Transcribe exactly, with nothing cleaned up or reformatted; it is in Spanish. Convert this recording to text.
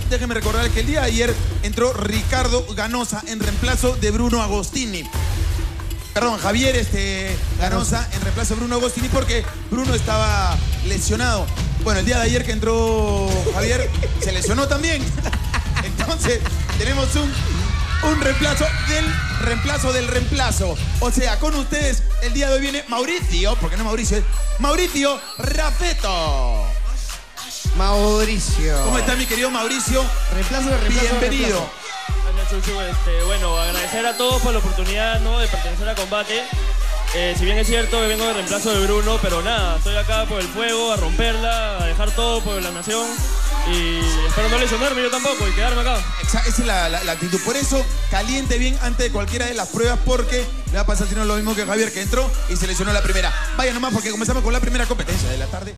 déjenme recordar que el día de ayer entró Ricardo Ganosa en reemplazo de Bruno Agostini. Perdón, Javier este, Ganosa en reemplazo de Bruno Agostini porque Bruno estaba lesionado. Bueno, el día de ayer que entró Javier se lesionó también. Entonces, tenemos un, un reemplazo del reemplazo del reemplazo. O sea, con ustedes el día de hoy viene Mauricio, porque no Mauricio, es Mauricio Raffetto. Mauricio. ¿Cómo está mi querido Mauricio? Reemplazo de reemplazo. Bienvenido. De reemplazo. Chuchu, este, bueno, agradecer a todos por la oportunidad, ¿no?, de pertenecer a Combate. Eh, si bien es cierto que vengo de reemplazo de Bruno, pero nada, estoy acá por el fuego, a romperla, a dejar todo por la nación y espero no lesionarme yo tampoco y quedarme acá. Esa, esa es la, la, la actitud. Por eso, caliente bien antes de cualquiera de las pruebas porque le va a pasar si no lo mismo que Javier que entró y se lesionó la primera. Vaya nomás porque comenzamos con la primera competencia de la tarde.